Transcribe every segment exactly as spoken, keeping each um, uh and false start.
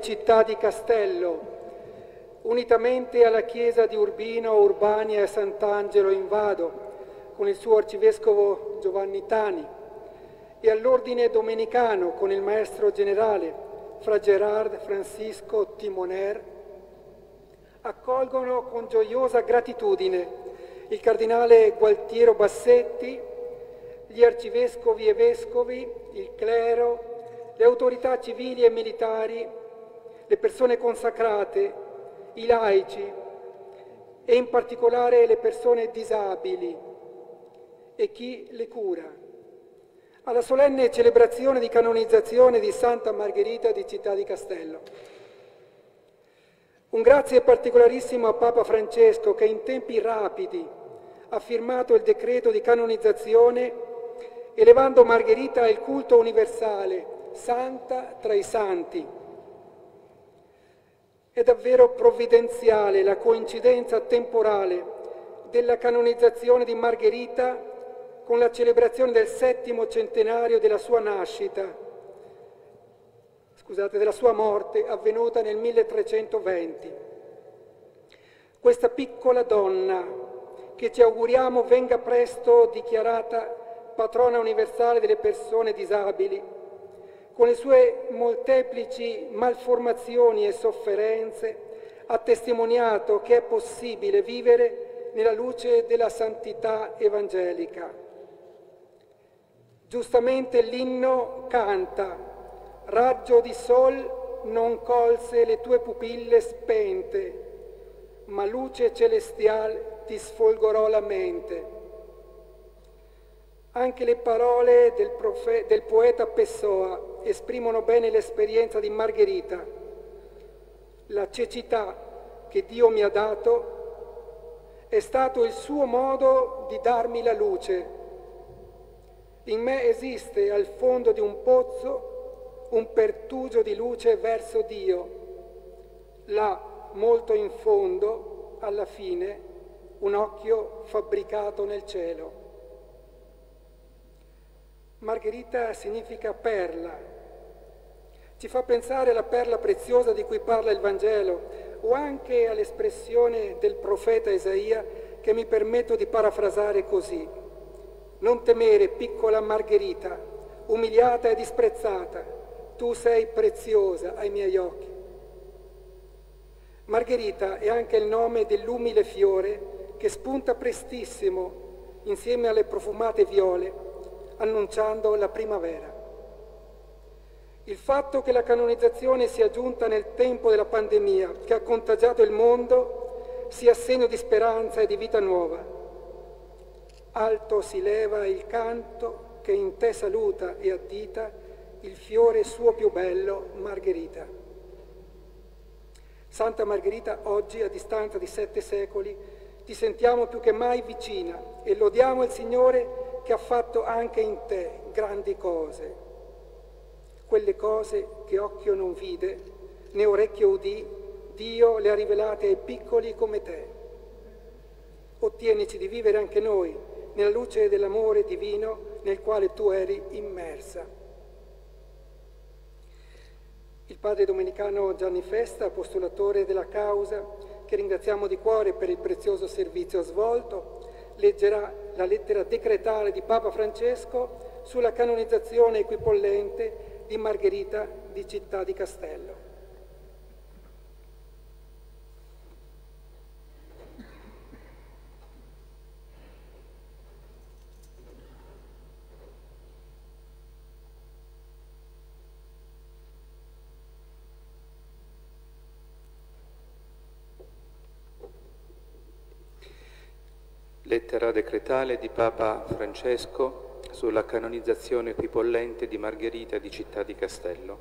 in città di Castello, unitamente alla chiesa di Urbino, Urbania e Sant'Angelo in Vado, con il suo arcivescovo Giovanni Tani, e all'ordine domenicano con il maestro generale Fra Gerard Francisco Timoner, accolgono con gioiosa gratitudine il cardinale Gualtiero Bassetti, gli arcivescovi e vescovi, il clero, le autorità civili e militari, le persone consacrate, i laici e in particolare le persone disabili e chi le cura, alla solenne celebrazione di canonizzazione di Santa Margherita di Città di Castello. Un grazie particolarissimo a Papa Francesco che in tempi rapidi ha firmato il decreto di canonizzazione elevando Margherita al culto universale, santa tra i santi. È davvero provvidenziale la coincidenza temporale della canonizzazione di Margherita con la celebrazione del settimo centenario della sua nascita, scusate, della sua morte avvenuta nel milletrecentoventi. Questa piccola donna, che ci auguriamo venga presto dichiarata patrona universale delle persone disabili, con le sue molteplici malformazioni e sofferenze, ha testimoniato che è possibile vivere nella luce della santità evangelica. Giustamente l'inno canta: raggio di sol non colse le tue pupille spente, ma luce celestial ti sfolgorò la mente. Anche le parole del, profe- del poeta Pessoa esprimono bene l'esperienza di Margherita. La cecità che Dio mi ha dato è stato il suo modo di darmi la luce. In me esiste al fondo di un pozzo un pertugio di luce verso Dio. Là, molto in fondo, alla fine, un occhio fabbricato nel cielo. Margherita significa perla. Ci fa pensare alla perla preziosa di cui parla il Vangelo o anche all'espressione del profeta Isaia che mi permetto di parafrasare così: non temere, piccola Margherita, umiliata e disprezzata, tu sei preziosa ai miei occhi. Margherita è anche il nome dell'umile fiore che spunta prestissimo insieme alle profumate viole, annunciando la primavera. Il fatto che la canonizzazione sia giunta nel tempo della pandemia che ha contagiato il mondo sia segno di speranza e di vita nuova. Alto si leva il canto che in te saluta e addita il fiore suo più bello, Margherita. Santa Margherita, oggi, a distanza di sette secoli, ti sentiamo più che mai vicina e lodiamo il Signore che ha fatto anche in te grandi cose, quelle cose che occhio non vide, né orecchio udì, Dio le ha rivelate ai piccoli come te. Ottienici di vivere anche noi nella luce dell'amore divino nel quale tu eri immersa. Il padre domenicano Gianni Festa, postulatore della causa, che ringraziamo di cuore per il prezioso servizio svolto, leggerà la lettera decretale di Papa Francesco sulla canonizzazione equipollente di Margherita di Città di Castello. Lettera decretale di Papa Francesco sulla canonizzazione equipollente di Margherita di Città di Castello.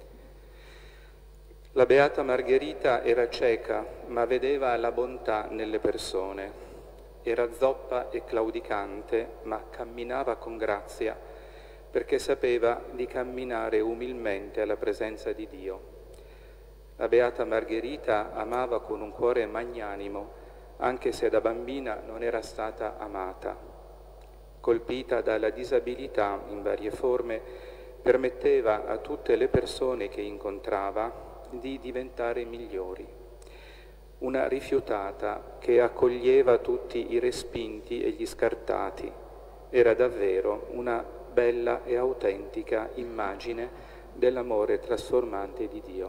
La beata Margherita era cieca, ma vedeva la bontà nelle persone. Era zoppa e claudicante, ma camminava con grazia, perché sapeva di camminare umilmente alla presenza di Dio. La beata Margherita amava con un cuore magnanimo, anche se da bambina non era stata amata. Colpita dalla disabilità in varie forme, permetteva a tutte le persone che incontrava di diventare migliori. Una rifiutata che accoglieva tutti i respinti e gli scartati. Era davvero una bella e autentica immagine dell'amore trasformante di Dio.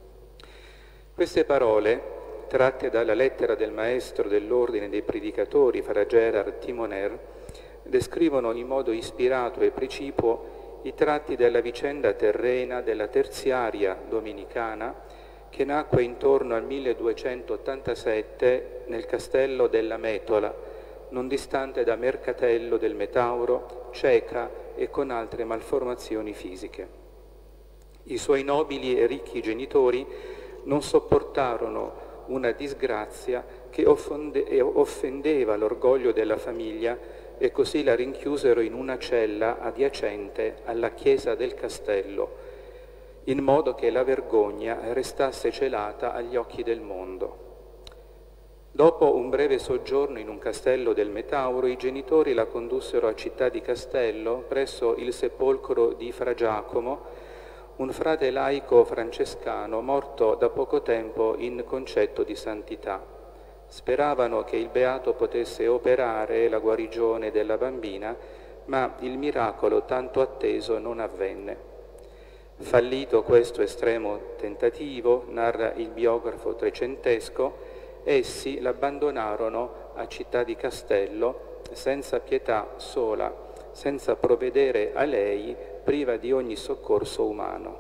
Queste parole, tratte dalla lettera del maestro dell'ordine dei predicatori, Fra Gerard Timoner, descrivono in modo ispirato e precipuo i tratti della vicenda terrena della terziaria domenicana che nacque intorno al milleduecentottantasette nel castello della Metola, non distante da Mercatello del Metauro, cieca e con altre malformazioni fisiche. I suoi nobili e ricchi genitori non sopportarono una disgrazia che offendeva l'orgoglio della famiglia e così la rinchiusero in una cella adiacente alla chiesa del castello, in modo che la vergogna restasse celata agli occhi del mondo. Dopo un breve soggiorno in un castello del Metauro, i genitori la condussero a Città di Castello, presso il sepolcro di Fra Giacomo, un frate laico francescano morto da poco tempo in concetto di santità. Speravano che il beato potesse operare la guarigione della bambina, ma il miracolo tanto atteso non avvenne. Fallito questo estremo tentativo, narra il biografo trecentesco, essi l'abbandonarono a Città di Castello senza pietà, sola, senza provvedere a lei, priva di ogni soccorso umano.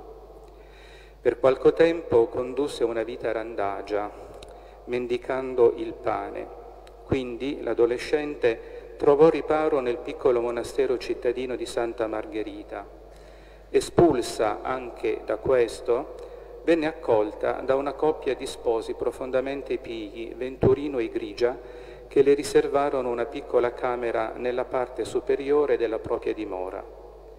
Per qualche tempo condusse una vita randagia, mendicando il pane. Quindi l'adolescente trovò riparo nel piccolo monastero cittadino di Santa Margherita. Espulsa anche da questo, venne accolta da una coppia di sposi profondamente pii, Venturino e Grigia, che le riservarono una piccola camera nella parte superiore della propria dimora.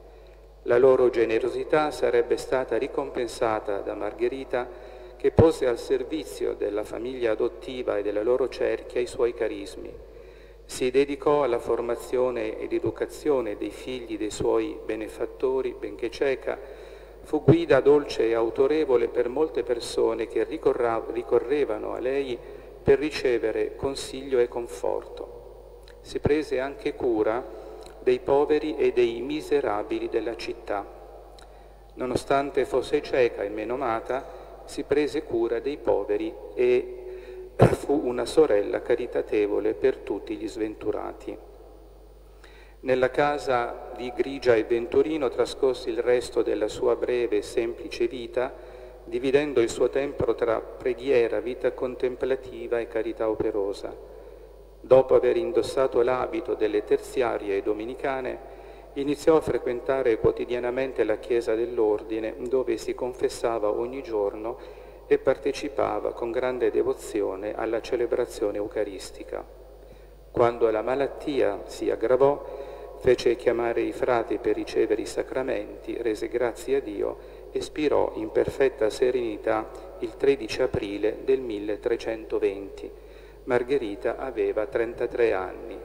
La loro generosità sarebbe stata ricompensata da Margherita, che pose al servizio della famiglia adottiva e della loro cerchia i suoi carismi. Si dedicò alla formazione ed educazione dei figli dei suoi benefattori, benché cieca, fu guida dolce e autorevole per molte persone che ricorrevano a lei per ricevere consiglio e conforto. Si prese anche cura dei poveri e dei miserabili della città. Nonostante fosse cieca e menomata, si prese cura dei poveri e fu una sorella caritatevole per tutti gli sventurati. Nella casa di Grigia e Venturino trascorse il resto della sua breve e semplice vita, dividendo il suo tempo tra preghiera, vita contemplativa e carità operosa. Dopo aver indossato l'abito delle terziarie domenicane, iniziò a frequentare quotidianamente la chiesa dell'ordine, dove si confessava ogni giorno e partecipava con grande devozione alla celebrazione eucaristica. Quando la malattia si aggravò, fece chiamare i frati per ricevere i sacramenti, rese grazie a Dio e spirò in perfetta serenità il tredici aprile del milletrecentoventi. Margherita aveva trentatré anni.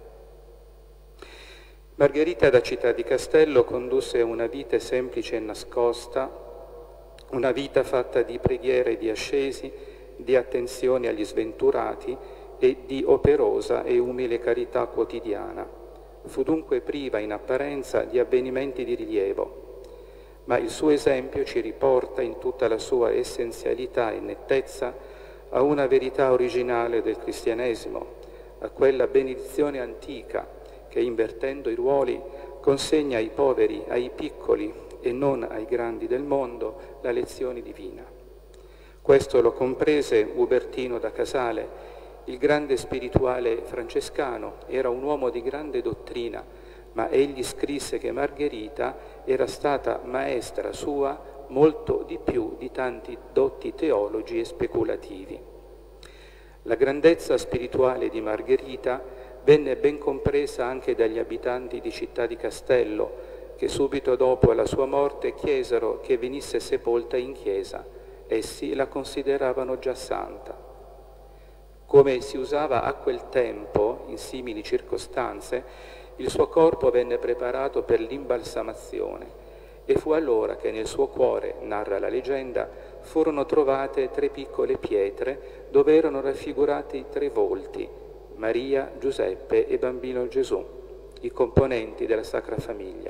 Margherita da Città di Castello condusse una vita semplice e nascosta, una vita fatta di preghiere e di ascesi, di attenzione agli sventurati e di operosa e umile carità quotidiana. Fu dunque priva in apparenza di avvenimenti di rilievo, ma il suo esempio ci riporta in tutta la sua essenzialità e nettezza a una verità originale del cristianesimo, a quella benedizione antica che, invertendo i ruoli, consegna ai poveri, ai piccoli e non ai grandi del mondo la lezione divina. Questo lo comprese Ubertino da Casale, il grande spirituale francescano. Era un uomo di grande dottrina, ma egli scrisse che Margherita era stata maestra sua molto di più di tanti dotti teologi e speculativi. La grandezza spirituale di Margherita venne ben compresa anche dagli abitanti di Città di Castello, che subito dopo la sua morte chiesero che venisse sepolta in chiesa. Essi la consideravano già santa. Come si usava a quel tempo, in simili circostanze, il suo corpo venne preparato per l'imbalsamazione E fu allora che nel suo cuore, narra la leggenda, furono trovate tre piccole pietre dove erano raffigurati tre volti, Maria, Giuseppe e bambino Gesù, i componenti della Sacra Famiglia.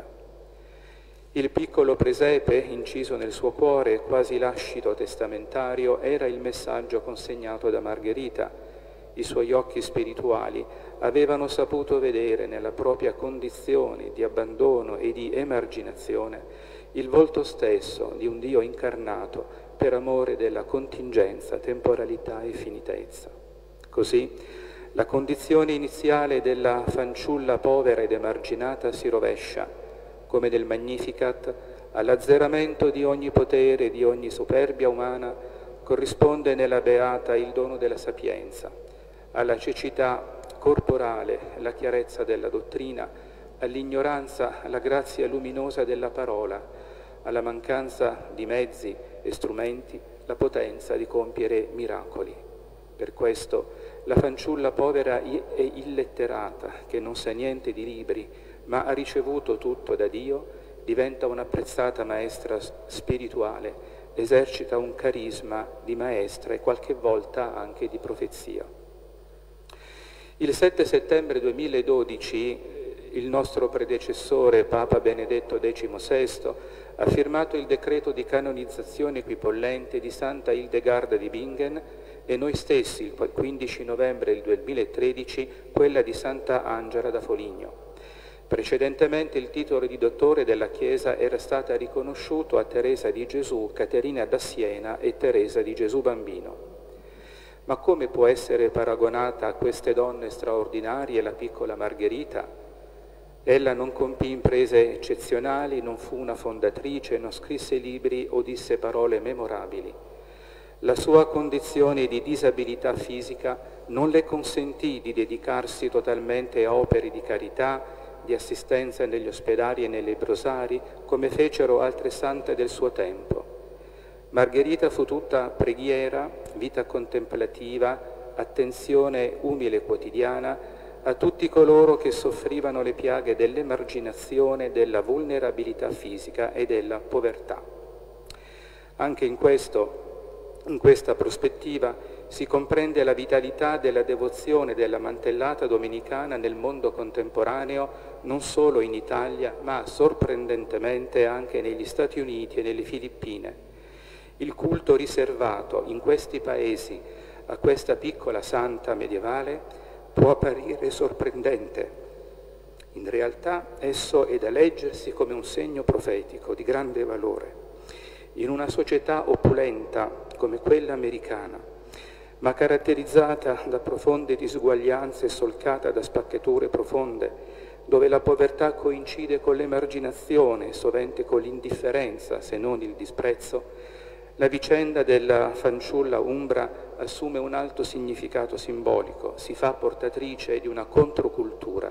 Il piccolo presepe, inciso nel suo cuore, quasi lascito testamentario, era il messaggio consegnato da Margherita. I suoi occhi spirituali avevano saputo vedere nella propria condizione di abbandono e di emarginazione il volto stesso di un Dio incarnato per amore della contingenza, temporalità e finitezza. Così la condizione iniziale della fanciulla povera ed emarginata si rovescia, come nel Magnificat, all'azzeramento di ogni potere e di ogni superbia umana corrisponde nella Beata il dono della sapienza, alla cecità corporale la chiarezza della dottrina, all'ignoranza la grazia luminosa della parola, alla mancanza di mezzi e strumenti la potenza di compiere miracoli. Per questo la fanciulla povera e illetterata, che non sa niente di libri, ma ha ricevuto tutto da Dio, diventa un'apprezzata maestra spirituale, esercita un carisma di maestra e qualche volta anche di profezia. Il sette settembre duemiladodici il nostro predecessore, Papa Benedetto diciannovesimo, ha firmato il decreto di canonizzazione equipollente di Santa Hildegarda di Bingen e noi stessi, il quindici novembre del duemilatredici, quella di Santa Angela da Foligno. Precedentemente il titolo di dottore della Chiesa era stato riconosciuto a Teresa di Gesù, Caterina da Siena e Teresa di Gesù Bambino. Ma come può essere paragonata a queste donne straordinarie la piccola Margherita? Ella non compì imprese eccezionali, non fu una fondatrice, non scrisse libri o disse parole memorabili. La sua condizione di disabilità fisica non le consentì di dedicarsi totalmente a opere di carità, di assistenza negli ospedali e nei lebrosari, come fecero altre sante del suo tempo. Margherita fu tutta preghiera, vita contemplativa, attenzione umile quotidiana a tutti coloro che soffrivano le piaghe dell'emarginazione, della vulnerabilità fisica e della povertà. Anche in questo, in questa prospettiva si comprende la vitalità della devozione della mantellata domenicana nel mondo contemporaneo, non solo in Italia, ma sorprendentemente anche negli Stati Uniti e nelle Filippine. Il culto riservato in questi paesi a questa piccola santa medievale può apparire sorprendente. In realtà esso è da leggersi come un segno profetico di grande valore. In una società opulenta come quella americana, ma caratterizzata da profonde disuguaglianze e solcata da spaccature profonde, dove la povertà coincide con l'emarginazione, sovente con l'indifferenza, se non il disprezzo, la vicenda della fanciulla umbra assume un alto significato simbolico, si fa portatrice di una controcultura.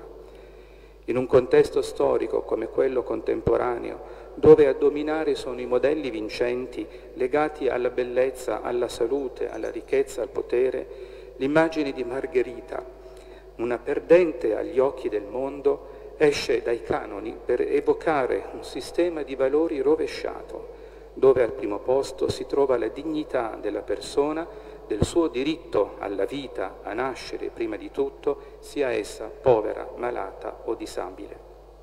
In un contesto storico come quello contemporaneo, dove a dominare sono i modelli vincenti legati alla bellezza, alla salute, alla ricchezza, al potere, l'immagine di Margherita, una perdente agli occhi del mondo, esce dai canoni per evocare un sistema di valori rovesciato, dove al primo posto si trova la dignità della persona, del suo diritto alla vita, a nascere prima di tutto, sia essa povera, malata o disabile.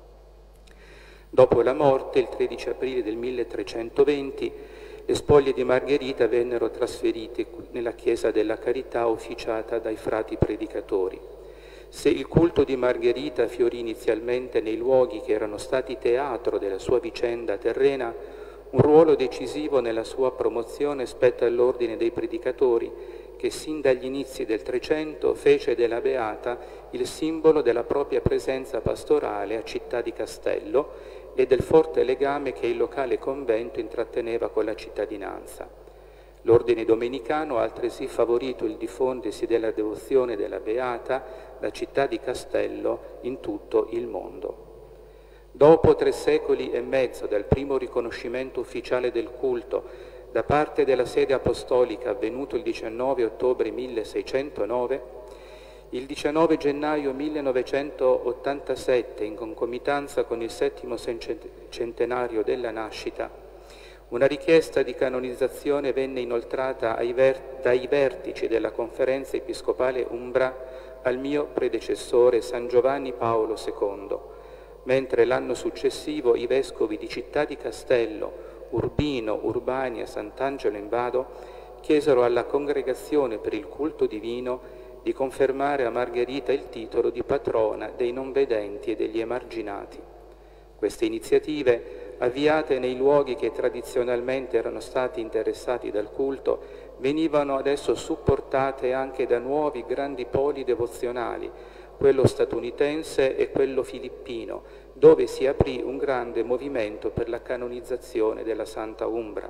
Dopo la morte, il tredici aprile del milletrecentoventi, le spoglie di Margherita vennero trasferite nella Chiesa della Carità officiata dai frati predicatori. Se il culto di Margherita fiorì inizialmente nei luoghi che erano stati teatro della sua vicenda terrena, un ruolo decisivo nella sua promozione spetta all'ordine dei predicatori, che sin dagli inizi del Trecento fece della Beata il simbolo della propria presenza pastorale a Città di Castello e del forte legame che il locale convento intratteneva con la cittadinanza. L'ordine domenicano ha altresì favorito il diffondersi della devozione della Beata, la Città di Castello, in tutto il mondo. Dopo tre secoli e mezzo dal primo riconoscimento ufficiale del culto da parte della sede apostolica avvenuto il diciannove ottobre milleseicentonove, Il diciannove gennaio millenovecentottantasette, in concomitanza con il settimo centenario della nascita, una richiesta di canonizzazione venne inoltrata ai ver- dai vertici della Conferenza Episcopale Umbra al mio predecessore San Giovanni Paolo secondo, mentre l'anno successivo i vescovi di Città di Castello, Urbino, Urbania e Sant'Angelo in Vado chiesero alla Congregazione per il culto divino di confermare a Margherita il titolo di patrona dei non vedenti e degli emarginati. Queste iniziative, avviate nei luoghi che tradizionalmente erano stati interessati dal culto, venivano adesso supportate anche da nuovi grandi poli devozionali, quello statunitense e quello filippino, dove si aprì un grande movimento per la canonizzazione della Santa Umbra.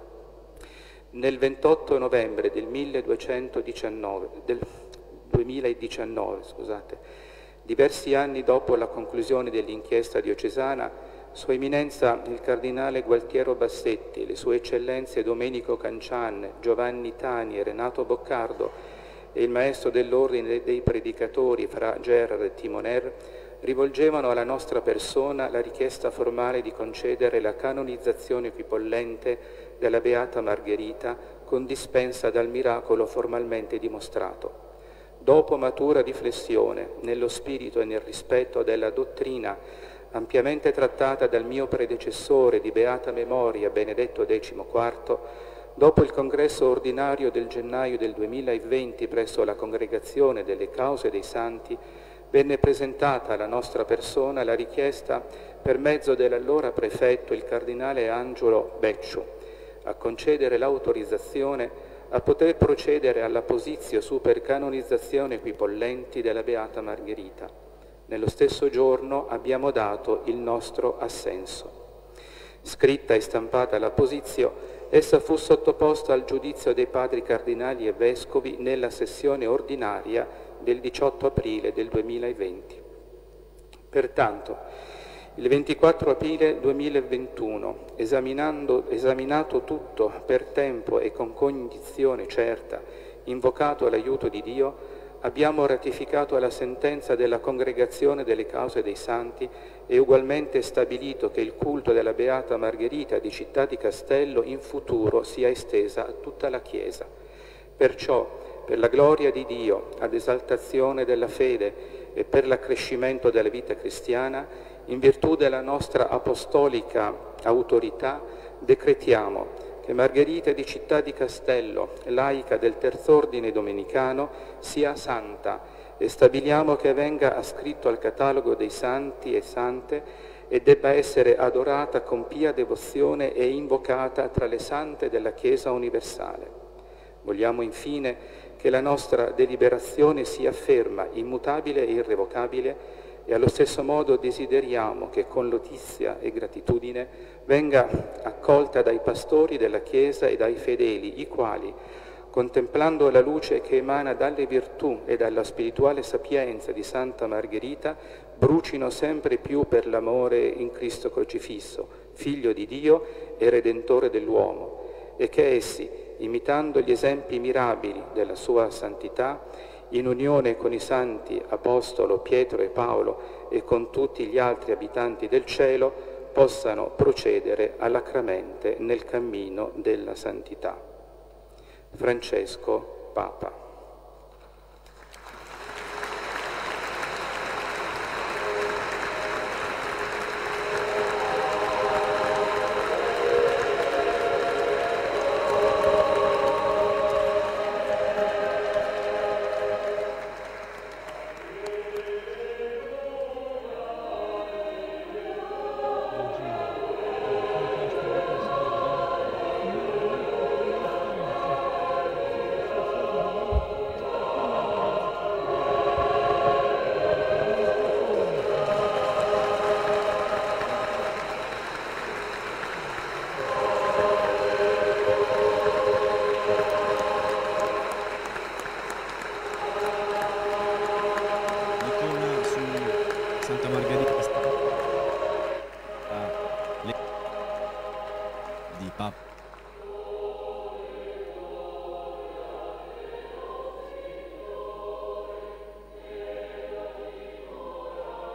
Nel ventotto novembre del milleduecentodiciannove, del duemiladiciannove, scusate, diversi anni dopo la conclusione dell'inchiesta diocesana, Sua Eminenza il Cardinale Gualtiero Bassetti, le Sue Eccellenze Domenico Cancian, Giovanni Tani e Renato Boccardo e il Maestro dell'Ordine dei Predicatori Fra Gerard Timoner rivolgevano alla nostra persona la richiesta formale di concedere la canonizzazione equipollente della Beata Margherita con dispensa dal miracolo formalmente dimostrato. Dopo matura riflessione, nello spirito e nel rispetto della dottrina ampiamente trattata dal mio predecessore di beata memoria Benedetto diciquattro, dopo il congresso ordinario del gennaio del duemilaventi presso la Congregazione delle Cause dei Santi, venne presentata alla nostra persona la richiesta per mezzo dell'allora prefetto, il cardinale Angelo Becciu, a concedere l'autorizzazione a poter procedere alla posizio super canonizzazione equipollenti della Beata Margherita. Nello stesso giorno abbiamo dato il nostro assenso. Scritta e stampata la posizio, essa fu sottoposta al giudizio dei padri cardinali e vescovi nella sessione ordinaria del diciotto aprile del duemilaventi. Pertanto, il ventiquattro aprile duemilaventuno, esaminando, esaminato tutto per tempo e con cognizione certa, invocato l'aiuto di Dio, abbiamo ratificato la sentenza della Congregazione delle Cause dei Santi e ugualmente stabilito che il culto della Beata Margherita di Città di Castello in futuro sia estesa a tutta la Chiesa. Perciò, per la gloria di Dio, ad esaltazione della fede e per l'accrescimento della vita cristiana, in virtù della nostra apostolica autorità, decretiamo che Margherita di Città di Castello, laica del Terz'Ordine Domenicano, sia santa e stabiliamo che venga ascritto al catalogo dei santi e sante e debba essere adorata con pia devozione e invocata tra le sante della Chiesa universale. Vogliamo infine che la nostra deliberazione sia ferma, immutabile e irrevocabile, e allo stesso modo desideriamo che con lotizia e gratitudine venga accolta dai pastori della Chiesa e dai fedeli, i quali, contemplando la luce che emana dalle virtù e dalla spirituale sapienza di Santa Margherita, brucino sempre più per l'amore in Cristo crocifisso, Figlio di Dio e Redentore dell'uomo, e che essi, imitando gli esempi mirabili della sua santità, in unione con i santi Apostolo Pietro e Paolo e con tutti gli altri abitanti del cielo, possano procedere alacremente nel cammino della santità. Francesco, Papa.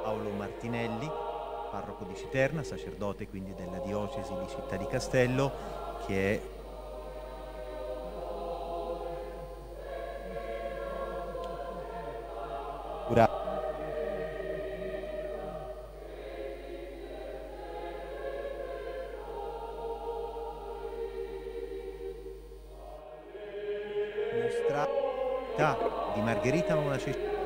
Paolo Martinelli, parroco di Citerna, sacerdote quindi della diocesi di Città di Castello, che è di Margherita, ma una